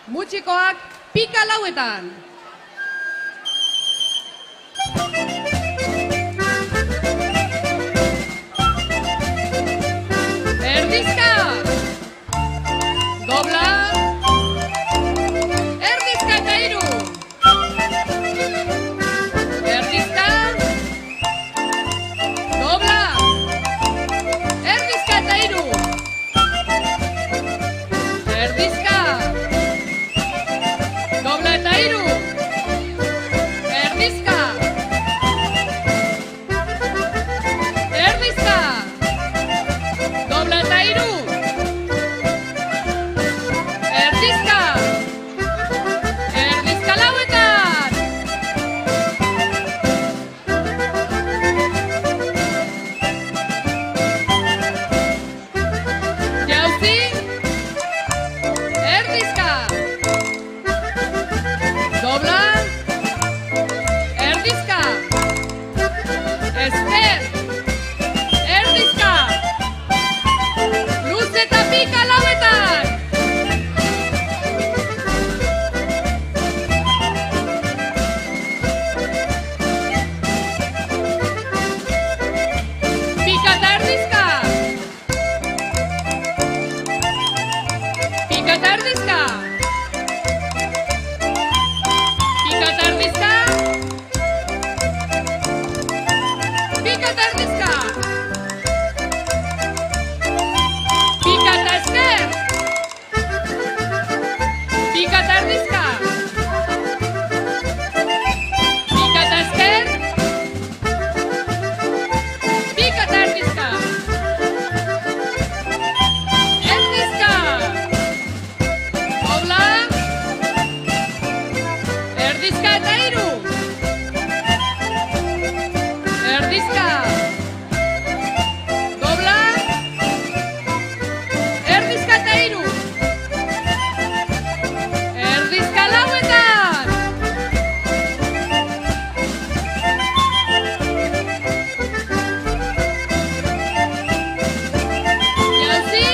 Mutxikoak pika lauetan. Erdizka. Dobla. Erdizka eta hiru. Erdizka. Dobla. Erdizka eta hiru. Erdizka. Dobla eta hiru. Erdizka. Erdizka. Dobla eta hiru. Erdizka. Erdizka lauetan. Jauzi. Erdizka. Dobla. Erdizka. Ezker. Erdizka. Luz eta pika lauetan. Pika eta erdizka. Pika eta erdizka. Pika eta erdizka. Pika eta erdizka. Pika eta ezker. Pika eta erdizka. Pika eta ezker. Pika eta erdizka. Erdizka. Dobla. Erdizka eta hiru. Erdizka. Dobla. Erdizka eta hiru. Erdizka lauetan. Jauzi.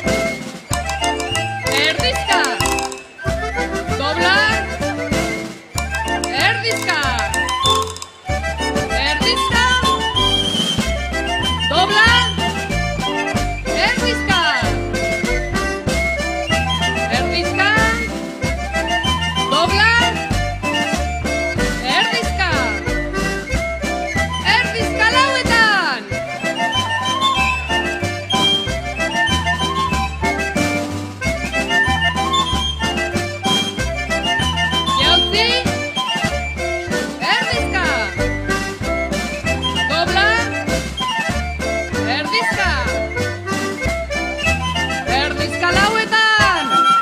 Erdizka. Dobla. Erdizka. Erdizka. Dobla. Erdizka. Erdizka. Dobla. Erdizka. Erdizka lauetan. Jauzi. Erdizka. Dobla. Erdizka. Erdizka lauetan.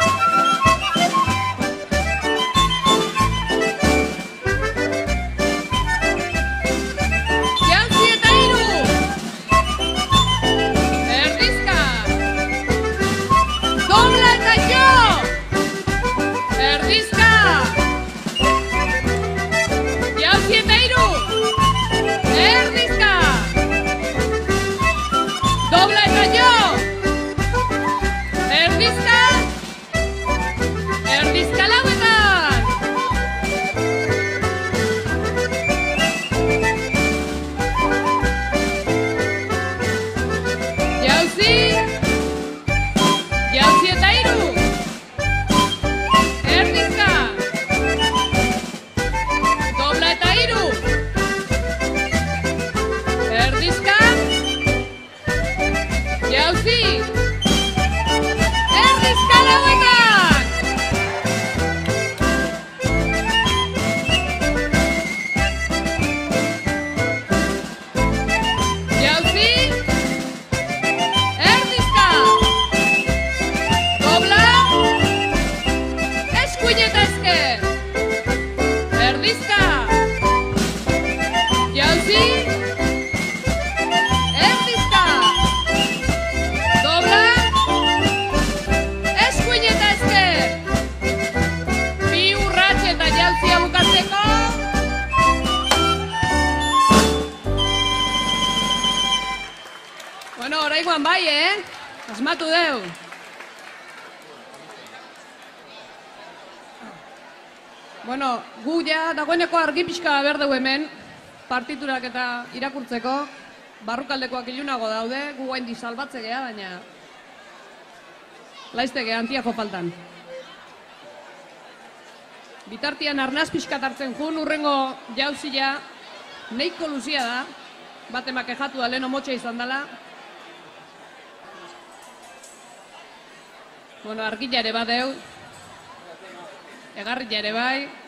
Jauzi eta hiru. Erdizka. Dobla eta jo. Erdizka. Jauzi eta hiru. Erdizka. Dobla eta jo. Erdizka. Erdizka lauetan. Jauzi. Jauzi eta hiru. Erdizka. Dobla eta hiru. Erdizka. Jauzi. Erdizka lauetan. Jauzi. Erdizka. Dobla. Eskuin eta ezker. Erdizka. Jauzi. Erdizka. Dobla. Eskuin eta ezker. Bi urrats eta jauzia bukatzeko. Bueno, oraingoan bai, asmatu deu. Bueno, gu ja dagoeneko argi pixka berdeu hemen, partiturak eta irakurtzeko, barrukaldekoak ilunago daude, gu gaindi salbatze geha, baina laizte geha antiako faltan. Bitartian arnaz pixkat hartzen jun, urrengo jauzia neiko luzia da, bat emak ejatu da lehen omotxa izan dela. Bueno, argila ere bat deu, egarrila ere bai.